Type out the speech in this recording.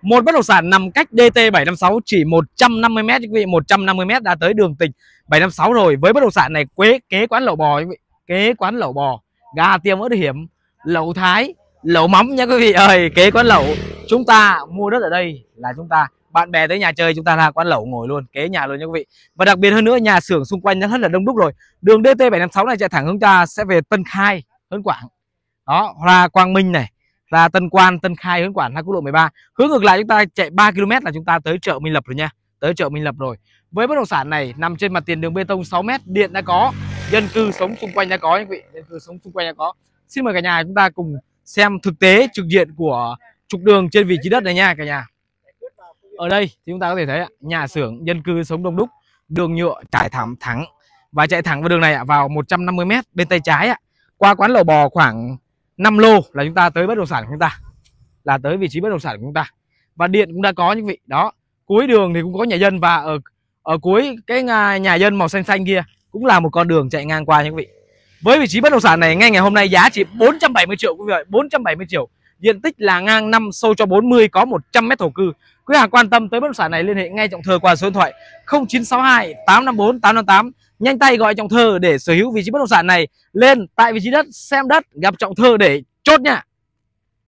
Một bất động sản nằm cách DT 756 chỉ 150 m quý vị, 150 m đã tới đường tỉnh 756 rồi. Với bất động sản này kế quán lẩu bò quý vị, kế quán lẩu bò, gà tiêm ớt hiểm, lẩu Thái, lẩu mắm nha quý vị ơi, kế quán lẩu. Chúng ta mua đất ở đây là chúng ta bạn bè tới nhà chơi chúng ta ra quán lẩu ngồi luôn, kế nhà luôn nha quý vị. Và đặc biệt hơn nữa, nhà xưởng xung quanh nó rất là đông đúc rồi. Đường DT 756 này chạy thẳng hướng ta sẽ về Tân Khai, Hớn Quảng. Đó, ra Quang Minh này, ra Tân Quan, Tân Khai, Hớn Quảng, ra quốc lộ 13. Hướng ngược lại chúng ta chạy 3 km là chúng ta tới chợ Minh Lập rồi nha. Tới chợ Minh Lập rồi. Với bất động sản này nằm trên mặt tiền đường bê tông 6 m, điện đã có, dân cư sống xung quanh đã có quý vị, dân cư sống xung quanh đã có. Xin mời cả nhà chúng ta cùng xem thực tế trực diện của trục đường trên vị trí đất này nha cả nhà. Ở đây thì chúng ta có thể thấy nhà xưởng, dân cư sống đông đúc, đường nhựa trải thẳng và chạy thẳng vào đường này vào 150 m bên tay trái qua quán lẩu bò khoảng 5 lô là chúng ta tới bất động sản của chúng ta, là tới vị trí bất động sản của chúng ta. Và điện cũng đã có những vị đó. Cuối đường thì cũng có nhà dân, và ở cuối cái nhà dân màu xanh xanh kia cũng là một con đường chạy ngang qua những vị. Với vị trí bất động sản này ngay ngày hôm nay giá chỉ 470 triệu quý vị ơi, 470 triệu. Diện tích là ngang 5, sâu cho 40, có 100 m thổ cư. Quý hàng quan tâm tới bất động sản này liên hệ ngay Trọng Thơ qua số điện thoại 0962 854 858. Nhanh tay gọi Trọng Thơ để sở hữu vị trí bất động sản này lên tại vị trí đất, xem đất, gặp Trọng Thơ để chốt nha.